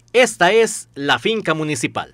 Esta es la finca municipal.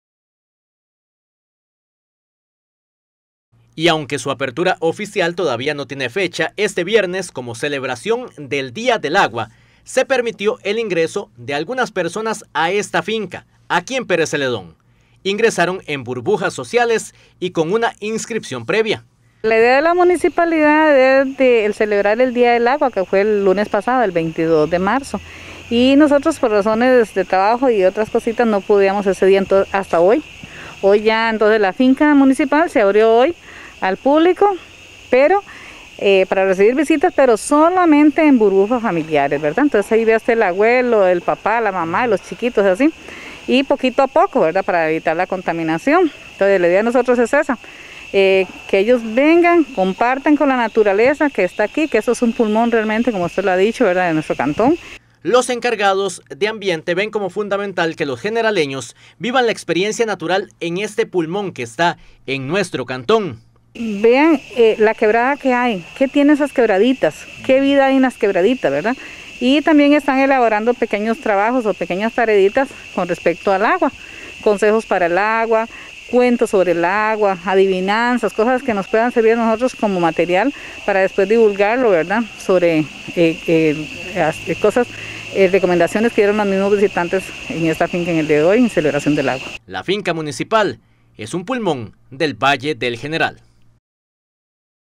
Y aunque su apertura oficial todavía no tiene fecha, este viernes, como celebración del Día del Agua, se permitió el ingreso de algunas personas a esta finca, aquí en Pérez Celedón. Ingresaron en burbujas sociales y con una inscripción previa. La idea de la municipalidad es de celebrar el Día del Agua, que fue el lunes pasado, el 22 de marzo. Y nosotros, por razones de trabajo y otras cositas, no pudimos ese día hasta hoy. Hoy ya, entonces, la finca municipal se abrió hoy al público, pero para recibir visitas, pero solamente en burbujas familiares, ¿verdad? Entonces ahí ve hasta el abuelo, el papá, la mamá, los chiquitos, así, y poquito a poco, ¿verdad? Para evitar la contaminación. Entonces la idea de nosotros es esa, que ellos vengan, compartan con la naturaleza que está aquí, que eso es un pulmón realmente, como usted lo ha dicho, ¿verdad? De nuestro cantón. Los encargados de ambiente ven como fundamental que los generaleños vivan la experiencia natural en este pulmón que está en nuestro cantón. Vean la quebrada que hay, qué tiene esas quebraditas, qué vida hay en las quebraditas, ¿verdad? Y también están elaborando pequeños trabajos o pequeñas tareitas con respecto al agua, consejos para el agua, cuentos sobre el agua, adivinanzas, cosas que nos puedan servir a nosotros como material para después divulgarlo, ¿verdad? Sobre cosas, recomendaciones que dieron los mismos visitantes en esta finca en el día de hoy en celebración del agua. La finca municipal es un pulmón del Valle del General.